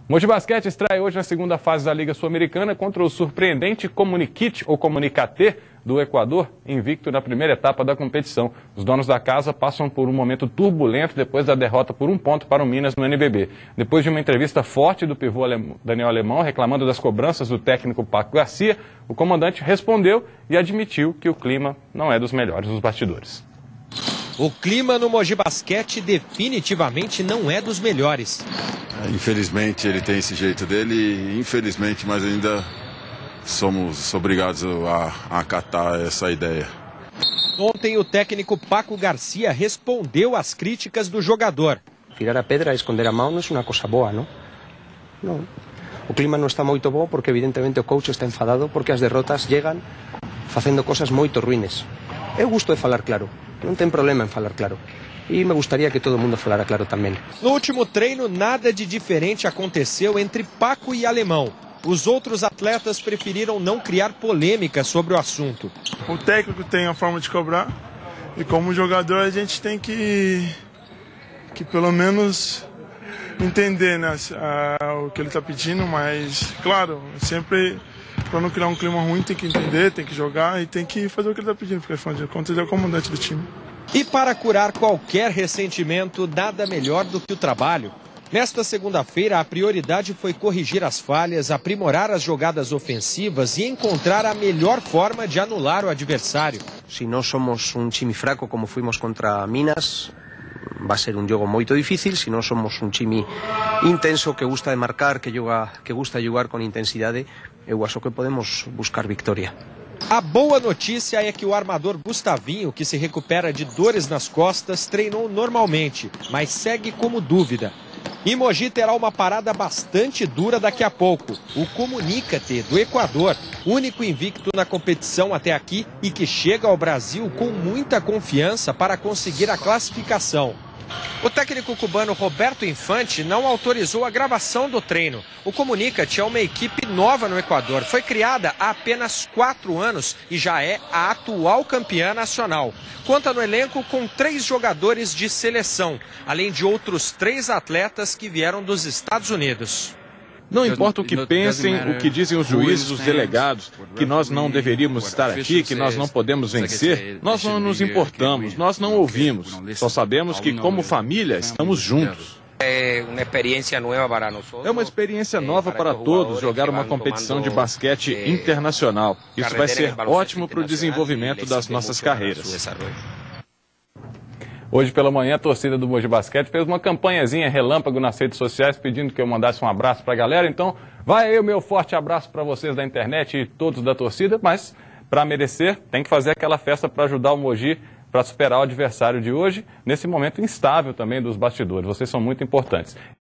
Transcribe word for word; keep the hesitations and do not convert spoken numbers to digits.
Mogi Basquete estreia hoje na segunda fase da Liga Sul-Americana contra o surpreendente Comuniquite ou Comunicate do Equador, invicto na primeira etapa da competição. Os donos da casa passam por um momento turbulento depois da derrota por um ponto para o Minas no N B B. Depois de uma entrevista forte do pivô Daniel Alemão reclamando das cobranças do técnico Paco Garcia, o comandante respondeu e admitiu que o clima não é dos melhores nos bastidores. O clima no Mogi Basquete definitivamente não é dos melhores. Infelizmente ele tem esse jeito dele, infelizmente, mas ainda somos obrigados a, a acatar essa ideia. Ontem o técnico Paco Garcia respondeu às críticas do jogador. Tirar a pedra e esconder a mão não é uma coisa boa, não? Não. O clima não está muito bom porque evidentemente o coach está enfadado porque as derrotas chegam fazendo coisas muito ruins. Eu gosto de falar claro, não tem problema em falar claro. E me gostaria que todo mundo falara claro também. No último treino, nada de diferente aconteceu entre Paco e Alemão. Os outros atletas preferiram não criar polêmica sobre o assunto. O técnico tem a forma de cobrar e como jogador a gente tem que, que pelo menos entender, né, a, o que ele está pedindo, mas claro, sempre para não criar um clima ruim tem que entender, tem que jogar e tem que fazer o que ele está pedindo, porque afinal de contas ele é o comandante do time. E para curar qualquer ressentimento, nada melhor do que o trabalho. Nesta segunda-feira, a prioridade foi corrigir as falhas, aprimorar as jogadas ofensivas e encontrar a melhor forma de anular o adversário. Se nós somos um time fraco como fomos contra Minas, vai ser um jogo muito difícil. Se nós somos um time intenso que gosta de marcar, que, joga, que gosta de jogar com intensidade, eu acho que podemos buscar vitória. A boa notícia é que o armador Gustavinho, que se recupera de dores nas costas, treinou normalmente, mas segue como dúvida. E Mogi terá uma parada bastante dura daqui a pouco. O Comunicate do Equador, único invicto na competição até aqui e que chega ao Brasil com muita confiança para conseguir a classificação. O técnico cubano Roberto Infante não autorizou a gravação do treino. O Comunicate é uma equipe nova no Equador. Foi criada há apenas quatro anos e já é a atual campeã nacional. Conta no elenco com três jogadores de seleção, além de outros três atletas que vieram dos Estados Unidos. Não importa o que pensem, o que dizem os juízes, os delegados, que nós não deveríamos estar aqui, que nós não podemos vencer, nós não nos importamos, nós não ouvimos. Só sabemos que, como família, estamos juntos. É uma experiência nova para nós. É uma experiência nova para todos jogar uma competição de basquete internacional. Isso vai ser ótimo para o desenvolvimento das nossas carreiras. Hoje pela manhã, a torcida do Mogi Basquete fez uma campanhazinha relâmpago nas redes sociais pedindo que eu mandasse um abraço para a galera. Então, vai aí o meu forte abraço para vocês da internet e todos da torcida. Mas, para merecer, tem que fazer aquela festa para ajudar o Mogi para superar o adversário de hoje, nesse momento instável também dos bastidores. Vocês são muito importantes.